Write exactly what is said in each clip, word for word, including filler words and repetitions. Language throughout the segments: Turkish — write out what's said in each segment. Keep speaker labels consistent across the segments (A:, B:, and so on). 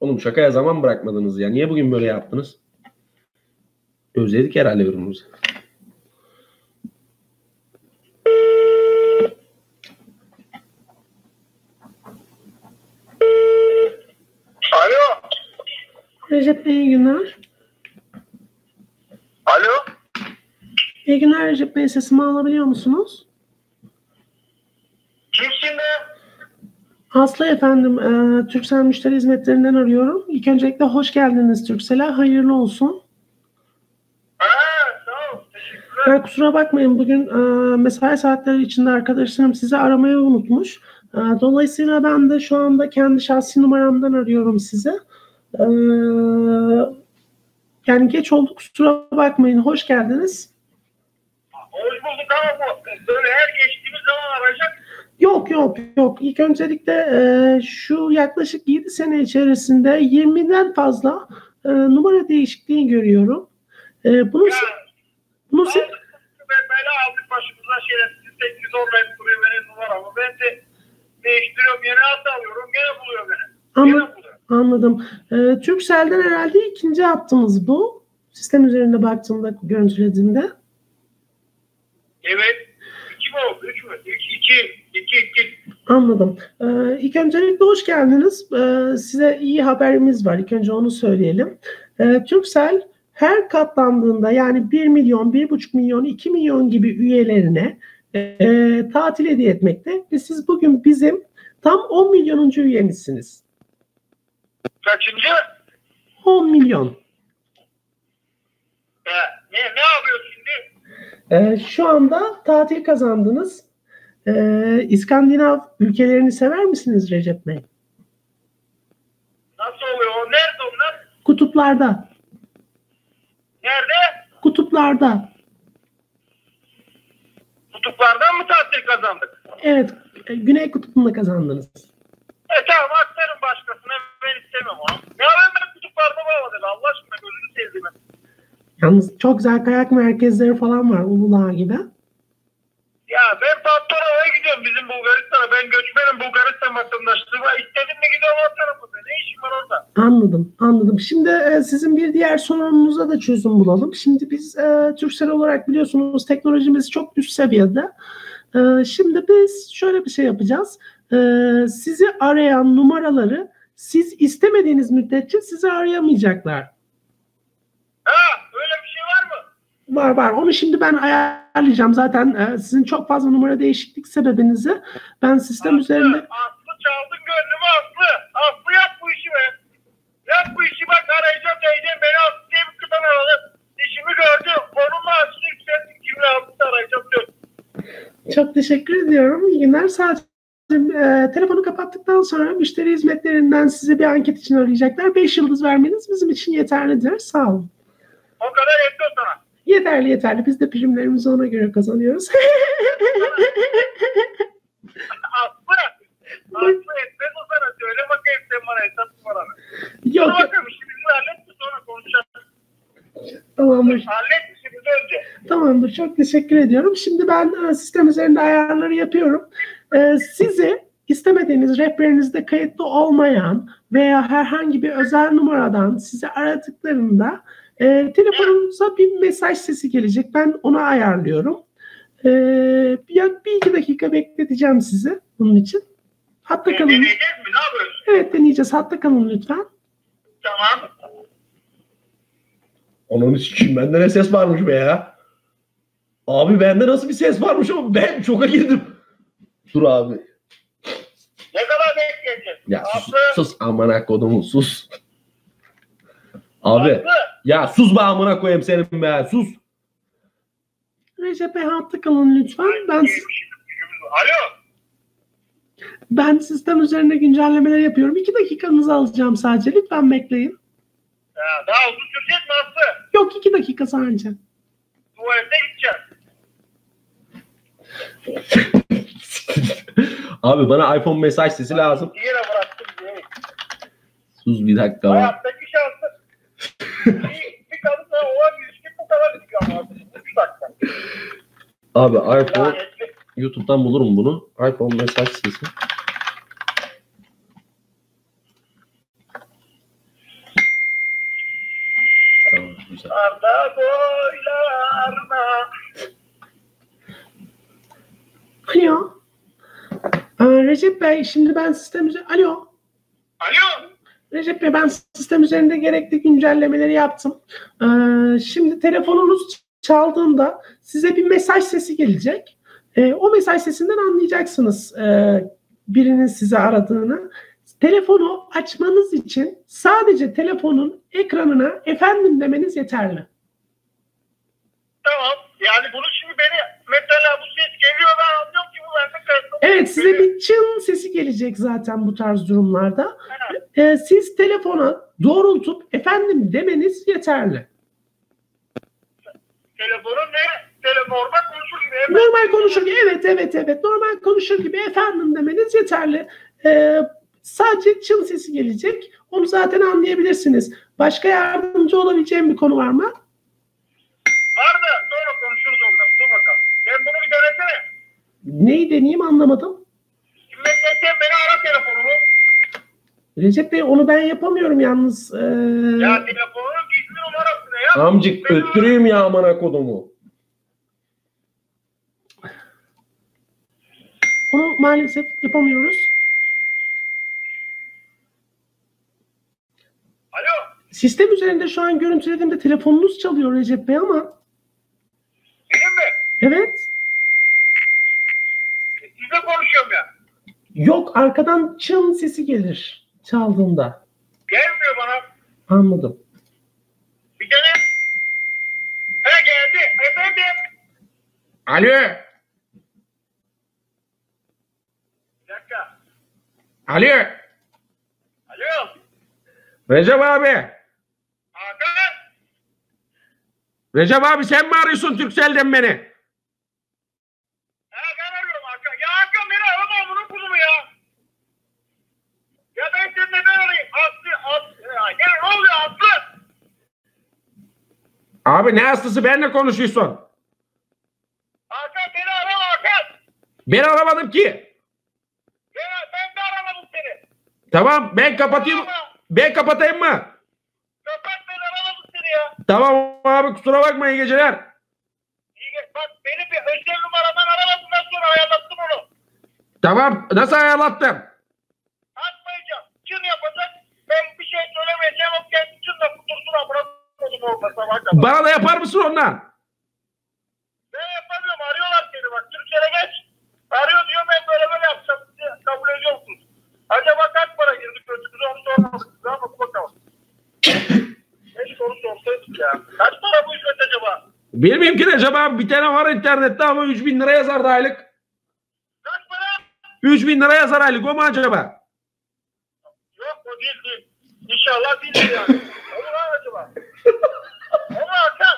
A: Oğlum şakaya zaman bırakmadınız ya. Niye bugün böyle yaptınız? Özledik herhalde birbirimizi.
B: Alo.
C: Recep Bey, iyi günler.
B: Alo.
C: İyi günler Recep Bey, sesimi alabiliyor musunuz?
B: Kimsin be?
C: Aslı efendim, e, Turkcell müşteri hizmetlerinden arıyorum. İlk öncelikle hoş geldiniz Turkcell'e, hayırlı olsun.
B: Ha, sağ ol. Teşekkürler.
C: Ya, kusura bakmayın, bugün e, mesai saatleri içinde arkadaşlarım sizi aramayı unutmuş. E, dolayısıyla ben de şu anda kendi şahsi numaramdan arıyorum sizi. E, yani geç oldu, kusura bakmayın, hoş geldiniz.
B: Hoş bulduk ama bu böyle her geçtiğimiz zaman arayacak.
C: Yok yok yok. İlk öncelikle e, şu yaklaşık yedi sene içerisinde yirmiden fazla e, numara değişikliği görüyorum. E, bunu
B: Ya,
C: bunu
B: aldık, ben böyle aldık başımıza şerefsiz tek yüz orlayıp duruyor benim numaramı. Ben de değiştiriyorum, yeni hat alıyorum, gene buluyor beni.
C: Anladım.
B: Gene buluyor.
C: Anladım. E, Turkcell'den herhalde ikinci hattımız bu. Sistem üzerinde baktığımda, görüntülediğimde.
B: Evet. İki mi oldu? Üç mü? İki, iki, iki, iki.
C: Anladım. Ee, ilk öncelikle hoş geldiniz. Ee, size iyi haberimiz var. İlk önce onu söyleyelim. Ee, Turkcell her katlandığında, yani bir milyon, bir buçuk milyon, iki milyon gibi üyelerine e, tatil hediye etmekte. Ve siz bugün bizim tam on milyonuncu üyemizsiniz.
B: Kaçıncı?
C: on milyon.
B: Ya, ne, ne yapıyorsun şimdi?
C: Ee, şu anda tatil kazandınız. Ee, İskandinav ülkelerini sever misiniz Recep Bey?
B: Nasıl oluyor? O nerede onlar?
C: Kutuplarda.
B: Nerede?
C: Kutuplarda.
B: Kutuplardan mı tatil kazandık?
C: Evet, e, Güney Kutbu'nda kazandınız.
B: E tamam, aktarın başkasına, ben istemem onu. Ya ben ben kutuplarda bağladım, Allah aşkına gözünü sevdim.
C: Yalnız çok güzel kayak merkezleri falan var Uludağ gibi.
B: Ya ben Tatvarova'ya gidiyorum, bizim Bulgaristan'a. Ben göçmenim, Bulgaristan vatandaşlığıma. İstedim mi gidiyorum o tarafa. Ne işim var orada?
C: Anladım, anladım. Şimdi e, sizin bir diğer sorununuza da çözüm bulalım. Şimdi biz e, Turkcell olarak biliyorsunuz teknolojimiz çok üst seviyede. E, şimdi biz şöyle bir şey yapacağız. E, sizi arayan numaraları siz istemediğiniz müddetçe sizi arayamayacaklar.
B: Ha, öyle bir şey var mı?
C: Var var. Onu şimdi ben ayarlayacağım. Zaten e, sizin çok fazla numara değişiklik sebebinizi ben sistem
B: Aslı,
C: üzerinde...
B: Aslı çaldın gönlümü Aslı. Aslı yap bu işi be. Yap bu işi, bak arayacağım diyeceğim. Beni Aslı diye bir kızdan aradı. İşimi gördü. Onunla Aslı yükselttim. Kimle Aslı'da arayacağım diyor.
C: Çok teşekkür ediyorum. İyi günler. Sadece e, telefonu kapattıktan sonra müşteri hizmetlerinden size bir anket için arayacaklar. beş yıldız vermeniz bizim için yeterlidir. Sağ olun.
B: O kadar yetti o sana.
C: Yeterli yeterli. Biz de primlerimizi ona göre kazanıyoruz.
B: Aslı. Aslı etmez o sana. Söyle bakayım sen bana hesap numaranı.
C: Yok.
B: Dur bakalım, işimizi hallet mi sonra konuşacağız.
C: Tamamdır.
B: Hallet işimizi önce.
C: Tamamdır. Çok teşekkür ediyorum. Şimdi ben e, sistem üzerinde ayarları yapıyorum. E, sizi istemediğiniz, rehberinizde kayıtlı olmayan veya herhangi bir özel numaradan sizi aradıklarında e, telefonunuza bir mesaj sesi gelecek. Ben onu ayarlıyorum. E, bir, bir iki dakika bekleteceğim sizi bunun için. Hatta
B: E,
C: kalın.
B: deneyeceğiz mi? Ne yapıyoruz?
C: Evet, deneyeceğiz. Hatta kalın lütfen.
B: Tamam.
A: Onun için bende ne ses varmış be ya? Abi bende nasıl bir ses varmış ama ben şoka girdim. Dur abi.
B: Ne kadar bekleyeceğiz?
A: Ya sus,
B: Aslı.
A: sus amına kodumu sus. Abi
B: Aslı.
A: ya sus be amına koyayım senin be sus.
C: Recep Bey, hatta kalın lütfen. Ben
B: Alo.
C: ben sistem üzerinde güncellemeler yapıyorum. İki dakikanızı alacağım sadece. Lütfen bekleyin.
B: Ya, daha uzun sürecek mi Aslı?
C: Yok, iki dakika sadece.
B: Tuvalete gideceğim.
A: Abi bana iPhone mesaj sesi lazım.
B: Bir yere bıraktım diye.
A: Sus bir dakika. Abi.
B: Hayattaki şansı. bir, bir kadınla olan ilişki bu kadar çıkıyor ama. Üç dakika.
A: Abi iPhone
B: Lanetli.
A: YouTube'dan bulurum bunu. iPhone mesaj sesi. güzel.
B: Arda boylarına.
C: Alo. Aa, Recep Bey, şimdi ben sistem üzerinde... Alo.
B: Alo.
C: Recep Bey, ben sistem üzerinde gerekli güncellemeleri yaptım. Ee, şimdi telefonunuz çaldığında size bir mesaj sesi gelecek. Ee, o mesaj sesinden anlayacaksınız e, birinin sizi aradığını. Telefonu açmanız için sadece telefonun ekranına efendim demeniz yeterli.
B: Tamam. Yani bunu şimdi beni mesela bu ses geliyor, ben anlıyorum ki bu bende karşılığı.
C: Evet, size bir çın sesi gelecek zaten bu tarz durumlarda. Ee, siz telefona doğrultup efendim demeniz yeterli.
B: Telefonun ne? Telefonda konuşur gibi. Hemen-
C: Normal konuşur gibi, evet evet evet normal konuşur gibi efendim demeniz yeterli. Ee, sadece çın sesi gelecek. Onu zaten anlayabilirsiniz. Başka yardımcı olabileceğim bir konu var mı?
B: Var da sonra konuşuruz onları. Dur bakalım. Sen bunu bir denesene.
C: Neyi deneyeyim anlamadım.
B: Şimdi mesela sen beni ara telefonumu.
C: Recep Bey, onu ben yapamıyorum yalnız. Ee,
B: Ya telefonun gizli numarasını ya.
A: Amcık
B: Beni
A: öttüreyim ya amına kodumu.
C: onu maalesef yapamıyoruz.
B: Alo.
C: Sistem üzerinde şu an görüntülediğimde telefonunuz çalıyor Recep Bey ama
B: Benim mi?
C: evet.
B: E, Sizle konuşuyorum ya.
C: Yok, arkadan çın sesi gelir çaldığında.
B: Gelmiyor bana.
C: Anladım.
B: Bir dene. He geldi. Efendim.
A: Alo.
B: Bir dakika.
A: Alo.
B: Alo.
A: Recep abi.
B: Hakan.
A: Recep abi sen mi arıyorsun Turkcell'den beni?
B: Ha ben arıyorum Hakan. Ya Hakan beni arama bunun kuzumu ya. Ya ben seni neden arayayım? Aslı, Aslı. Ya, ya ne oluyor Aslı?
A: Abi ne hastası benimle konuşuyorsun?
B: Hakan beni arama Hakan.
A: Ben aramadım ki.
B: Ya ben de aramadım seni.
A: Tamam ben kapatayım.
B: Arama.
A: Ben kapatayım mı?
B: Kapat ben aramadım seni ya.
A: Tamam abi kusura bakma iyi geceler.
B: İyi ge- bak beni bir özel numaradan aramadığından sonra ayarlattım onu.
A: Tamam nasıl ayarlattın?
B: Atmayacağım. Çın yapacak. Ben bir şey söylemeyeceğim. O kendi çınla kutursun amına koydum orada sabah kadar.
A: Bana da yapar mısın ondan?
B: Ben yapamıyorum. Arıyorlar seni bak. Türkiye'ye geç. Arıyor diyor ben böyle böyle yapacağım. Siz kabul ediyor musunuz? Acaba kaç para girdi kötümüze onu sormadık. Size ama dur bakalım. Hiç soru sorsaydık ya. Kaç para bu hizmet acaba?
A: Bilmiyorum ki Recep abi bir tane var internette ama üç bin lira yazardı aylık.
B: Kaç para?
A: üç bin lira yazar aylık o mu acaba?
B: Yok o değil değil. İnşallah değildir yani. O mu lan acaba? O mu Hakan?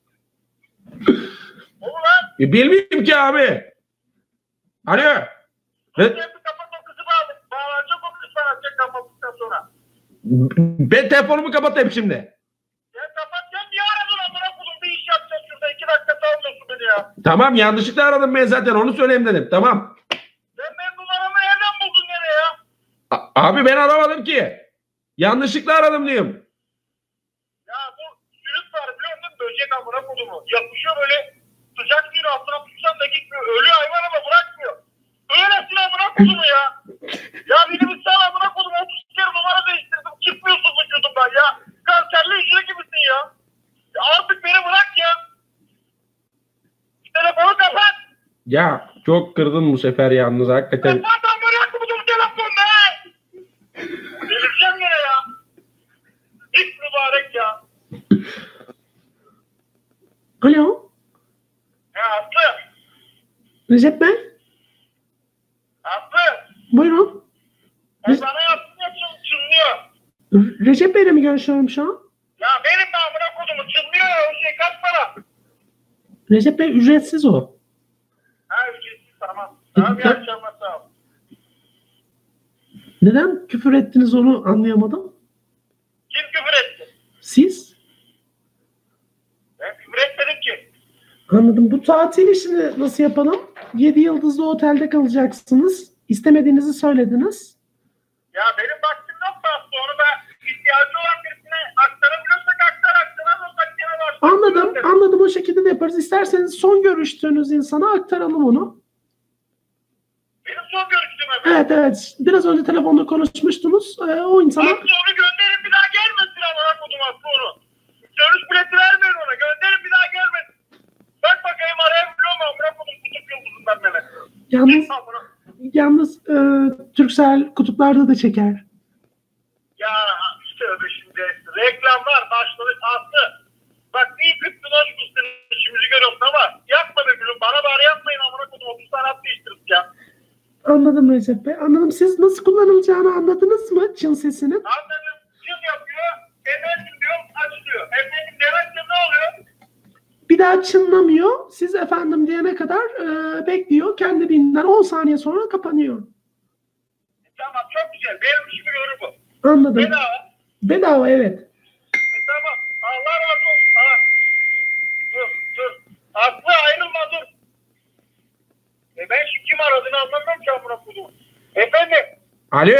B: O mu lan?
A: E, bilmiyorum ki abi. Alo.
B: Sen
A: Re-
B: bir kapat o kızı bağlı. Bağlanacak o kız sana sen kapattıktan sonra.
A: Ben telefonumu kapatayım şimdi.
B: Ya kapat ya niye aradın amına koydum bir iş yapacağız şurada iki dakika sallıyorsun beni ya.
A: Tamam yanlışlıkla aradım ben zaten onu söyleyeyim dedim. Tamam.
B: Sen benim numaramı nereden buldun gene ya?
A: A- abi ben aramadım ki. Yanlışlıkla aradım diyorum.
B: Ya bu sürüt var biliyor musun? Böcek amına kodumu. Yapışıyor böyle sıcak suyun altına tutsan da gitmiyor. Ölüyor hayvan ama bırakmıyor. Öylesin amına kodumu ya. Ya beni bir sal amına kodumu. otuz kere numara değiştirdim. Çıkmıyorsun vücudumdan ya. Kanserli hücre gibisin ya. Ya artık beni bırak ya. Telefonu kapat.
A: Ya çok kırdın bu sefer yalnız hakikaten.
B: Kapat amına kodumu telefonda. Delireceğim yine ya. Hiç mübarek ya.
C: Alo.
B: Ya Aslı.
C: Recep Bey.
B: Aslı.
C: Buyurun.
B: Ben bana yaptın ya çın, çınlıyor.
C: R- Recep Bey'le mi görüşüyorum şu an?
B: Ya benim de amına kodumu çınlıyor ya o şey kaç para?
C: Recep Bey ücretsiz o.
B: Ha ücretsiz tamam. Tamam iyi akşamlar sağ ol.
C: Neden küfür ettiniz onu anlayamadım.
B: Kim küfür etti?
C: Siz?
B: Ben küfür etmedim ki.
C: Anladım. Bu tatil işini nasıl yapalım? yedi yıldızlı otelde kalacaksınız. İstemediğinizi söylediniz.
B: Ya benim vaktim yok da Aslı onu da ihtiyacı olan birisine aktarabiliyorsak aktar aktaramıyorsak gene
C: anladım, o şekilde de yaparız. İsterseniz son görüştüğünüz insana aktaralım onu.
B: Benim son görüştüğüm efendim.
C: Evet evet. Biraz önce telefonda konuşmuştunuz. Ee, o insana...
B: Aslı onu gönderin, bir daha gelmesin amına kodum Aslı onu. Dönüş bileti vermeyin ona. Gönderin, bir daha gelmesin. Bak bakayım arayabiliyor mu amına kodum kutup yıldızından beni.
C: Yalnız,
B: Git amına.
C: yalnız e, Turkcell kutuplarda da çeker.
B: Ya tövbe şimdi. Reklamlar başladı Aslı. Bak iyi kıttın hoş musun işimizi görüyorsun ama yapma be gülüm. Bana bari yapmayın amına kodum. otuz tane at değiştirdik ya.
C: Anladım Recep Bey. Anladım. Siz nasıl kullanılacağını anladınız mı Çin sesinin?
B: Anladım. Çıl yapıyor. Efendim diyor açılıyor. Efendim demezse ne oluyor?
C: Bir daha çınlamıyor. Siz efendim diyene kadar e, bekliyor. Kendiliğinden on saniye sonra kapanıyor.
B: Tamam çok güzel. Benim işimi görür bu.
C: Anladım.
B: Bedava.
C: Bedava evet.
B: E, tamam. Allah razı olsun. Ha. Dur dur. Aslı ayrılma dur. E ben şu kim aradığını anlamıyorum ki amına koyduğum. Efendim.
A: Alo.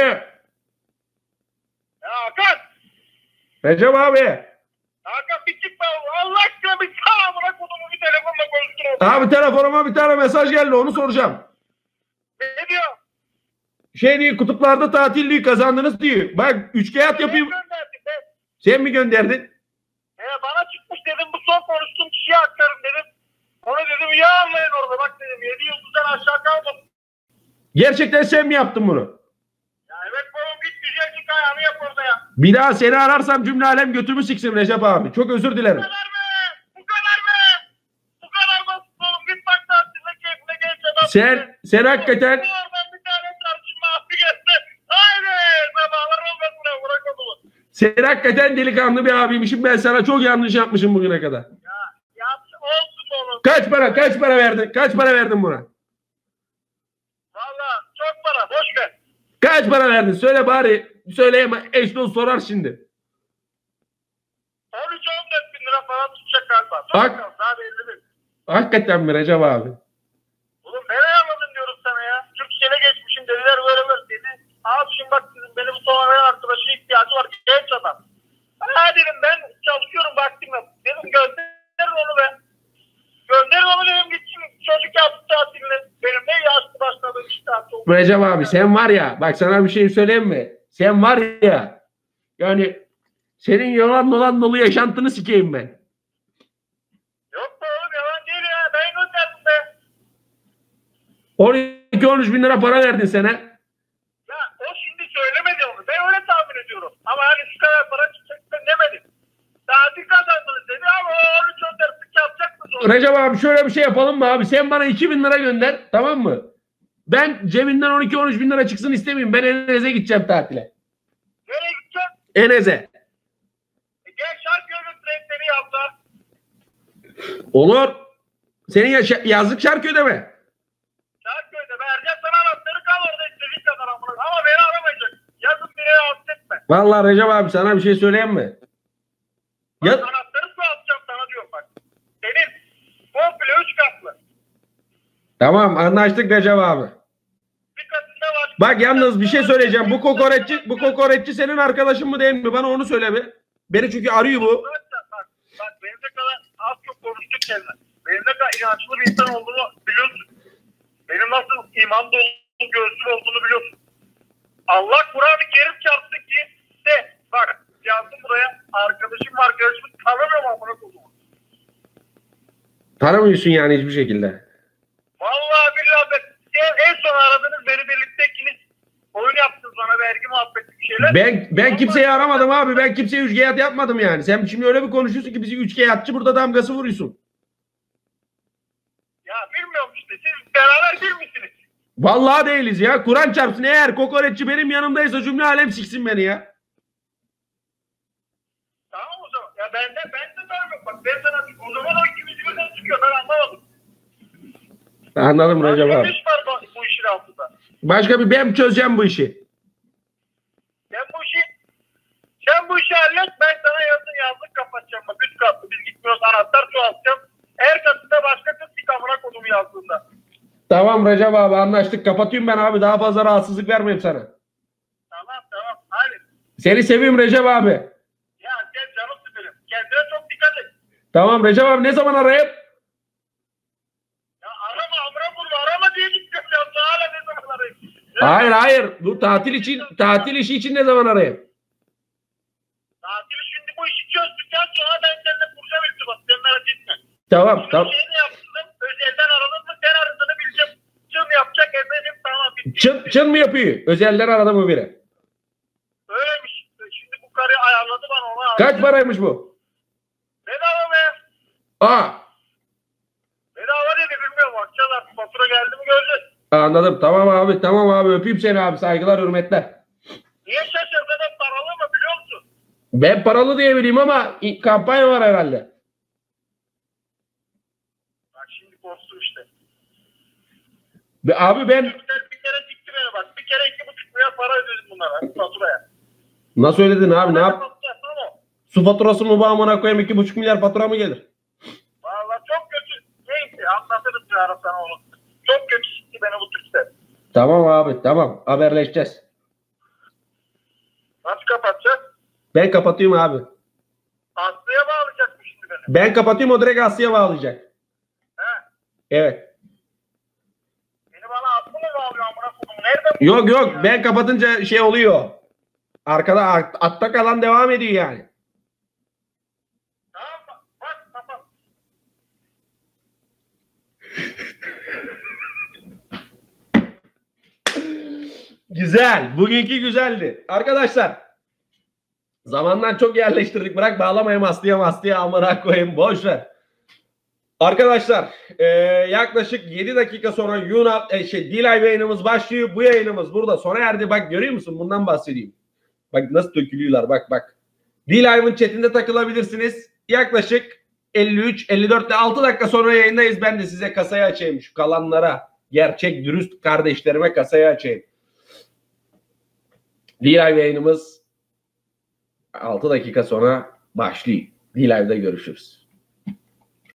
B: Ya Hakan.
A: Recep abi.
B: Hakan bir çık be. Allah aşkına bir sağ amına koyduğumu bir telefonla konuştur.
A: Abi telefonuma bir tane mesaj geldi, onu soracağım.
B: Ne diyor?
A: Şey diyor, kutuplarda tatilliği kazandınız diyor. Bak üç kağıt yapayım.
B: Ben gönderdim be.
A: Sen mi gönderdin?
B: E, bana çıkmış dedim bu son konuştuğum kişiye aktarım dedim. Ona dedim ya anlayın orada bak dedim. Yedi yıldızdan aşağı kalmasın.
A: Gerçekten sen mi yaptın bunu?
B: Ya evet oğlum git güzel çık ayağını yap orada ya.
A: Bir daha seni ararsam cümle alem götümü siksin Recep abi. Çok özür
B: Bu
A: dilerim.
B: kadar mı? Bu kadar mı? Bu kadar basit oğlum. Git bak tatilde keyfine genç adam.
A: Sen, sen hakikaten,
B: Oradan bir tane tartışma affı geçti. Haydi. Sabahlar olmasın ha. Bırak onu.
A: sen hakikaten delikanlı bir abiymişim. Ben sana çok yanlış yapmışım bugüne kadar.
B: Ya yap olsun oğlum.
A: Kaç para, kaç para verdin? Kaç para verdin buna?
B: Valla çok para. Boş ver.
A: Kaç para verdin? Söyle bari. Söyleyeme. Eş dost sorar şimdi.
B: on üç on dört bin lira falan tutacak galiba.
A: Bak.
B: Bakalım daha belli değil.
A: Hakikaten mi Recep abi?
B: Oğlum nereye anladın diyorum sana ya. Türkiye'ye geçmişim dediler böyle böyle dedi. Abi şimdi bak dedim benim sonra arkadaşa ihtiyacı var. Genç adam. Ha dedim ben çalışıyorum vaktim yok. Dedim gönderin onu be. Gönderin onu dedim gitsin. Çocuk yaptı tatilini. Benim ne yaşlı başladım işte.
A: Recep abi sen var ya, bak sana bir şey söyleyeyim mi? Sen var ya, yani senin yalan dolan dolu yaşantını sikeyim ben.
B: Yok be oğlum yalan değil ya. Ben gönderdim be.
A: on iki on üç bin lira para verdin sana.
B: Ya o şimdi söylemedi onu. Ben öyle tahmin ediyorum. Ama hani şu kadar para çıkacak ben demedim. Tatil kazandınız dedi ama o on üç on dört yapacaksınız onu.
A: Recep abi şöyle bir şey yapalım mı abi? Sen bana iki bin lira gönder, tamam mı? Ben cebinden on iki on üç bin lira çıksın istemiyorum. Ben Enez'e gideceğim tatile.
B: Nereye gideceksin?
A: Enez'e.
B: E gel Şarköy'e götüreyim seni yazda.
A: Olur. Senin yaşa- yazlık Şarköy'de mi?
B: Şarköy'de vereceğim sana anahtarı kal orada istediğin kadar amına. Ama beni aramayacak. Yazın beni rahatsız etme.
A: Vallahi Recep abi sana bir şey söyleyeyim mi?
B: Bak
A: Ya,
B: anahtarı su atacağım sana diyorum bak. Senin komple üç katlı.
A: tamam anlaştık Recep abi.
B: Bir katında var.
A: Bak yalnız bir şey söyleyeceğim. Bu kokoreççi, bu kokoreççi senin arkadaşın mı değil mi? Bana onu söyle bir. Beni çünkü arıyor bu.
B: Bak, bak, bak benim ne kadar az çok konuştuk seninle. Benim ne kadar inançlı bir insan olduğumu biliyorsun. Benim nasıl iman dolu göğsüm olduğunu biliyorsun. Allah Kur'an-ı Kerim çarptı ki de bak yazdım buraya arkadaşım var arkadaşımı tanımıyorum amına koyduğumu.
A: Tanımıyorsun yani hiçbir şekilde.
B: Vallahi billahi ben, en, en son aradınız beni birlikte ikiniz oyun yaptınız bana vergi muhabbeti bir şeyler.
A: Ben ben kimseyi aramadım abi. Ben kimseye üç kağıt yapmadım yani. Sen şimdi öyle bir konuşuyorsun ki bizi üç kağıtçı burada damgası vuruyorsun.
B: Ya bilmiyorum işte siz beraber bir misiniz?
A: Vallahi değiliz ya. Kur'an çarpsın, eğer kokoreççi benim yanımdaysa cümle alem siksin beni ya.
B: Tamam o zaman. Ya ben de ben de vermiyorum. Bak ben sana o zaman o ikimiz birden çıkıyor ben anlamadım.
A: Anladım Recep
B: Başka
A: abi.
B: bir iş var bu, bu işin altında.
A: Başka bir ben çözeceğim bu işi.
B: Sen bu işi sen bu işi hallet ben sana yazın yazlık kapatacağım. Bak üst katlı biz gitmiyoruz anahtar çoğaltacağım. Her katında başka kız bir kamera konumu yazdığında.
A: Tamam Recep abi anlaştık. Kapatıyorum ben abi. Daha fazla rahatsızlık vermeyeyim sana.
B: Tamam tamam hadi.
A: Seni seviyorum Recep abi.
B: Ya sen canımsın benim. Kendine çok dikkat et.
A: Tamam Recep abi ne zaman arayayım?
B: Ya arama amına koyma arama diye gittim ya. Hala ne zaman arayayım?
A: Hayır hayır. Bu tatil için tatil işi için ne zaman arayayım?
B: Tatili şimdi bu işi çözdükten sonra ben seninle kuracağım irtibat. Sen merak etme.
A: Tamam
B: Şimdi
A: tamam.
B: şeyini yaptım. Özelden aradın mı sen aradığını bileceğim. Çın yapacak efendim tamam bitti.
A: Çın, çın mı yapıyor? Özelden aradı mı biri?
B: Öyleymiş. Şimdi bu karı ayarladı bana ona.
A: Kaç paraymış bu?
B: Bedava be.
A: Aa,
B: Bedava dedi bilmiyorum. Bakacağız artık. Fatura geldi mi göreceğiz.
A: anladım. Tamam abi tamam abi öpeyim seni abi. Saygılar hürmetler.
B: Niye şaşırdın? Hep paralı mı biliyor musun?
A: Ben paralı diye bileyim ama kampanya var herhalde.
B: Bak şimdi korktum işte.
A: Be- Abi ben
B: Bir kere, bir kere dikti beni bak. Bir kere iki buçuk milyar para ödedim bunlara faturaya.
A: nasıl ödedin abi ne yap?
B: Faturası ama.
A: Su faturası mı bu amına koyayım iki buçuk milyar fatura mı gelir?
B: Vallahi çok kötü. Neyse anlatırım bir ara sana onu. Çok kötü gitti beni bu Türkler.
A: Tamam abi tamam haberleşeceğiz.
B: Nasıl kapatacağız?
A: Ben kapatıyorum abi.
B: Aslı'ya bağlayacakmış şimdi beni.
A: Ben kapatıyorum o direkt Aslı'ya bağlayacak.
B: He.
A: Evet.
B: Beni bana Aslı mı bağlıyor amına koyayım? Nereden bu?
A: Yok yok ben kapatınca şey oluyor. Arkada at- atta kalan devam ediyor yani.
B: Tamam mı? Bak kapat.
A: Güzel. Bugünkü güzeldi. Arkadaşlar zamandan çok yerleştirdik. Bırak bağlamayayım Aslı'ya Aslı'ya amına koyayım. Boş ver. Arkadaşlar e, yaklaşık yedi dakika sonra Yuna, e, şey, D-Live yayınımız başlıyor. Bu yayınımız burada sona erdi. Bak görüyor musun? Bundan bahsedeyim. Bak nasıl dökülüyorlar. Bak bak. D-Live'ın chatinde takılabilirsiniz. Yaklaşık elli üç elli dört ile altı dakika sonra yayındayız. Ben de size kasayı açayım. Şu kalanlara gerçek dürüst kardeşlerime kasayı açayım. D-Live yayınımız altı dakika sonra başlıyor. D-Live'da görüşürüz.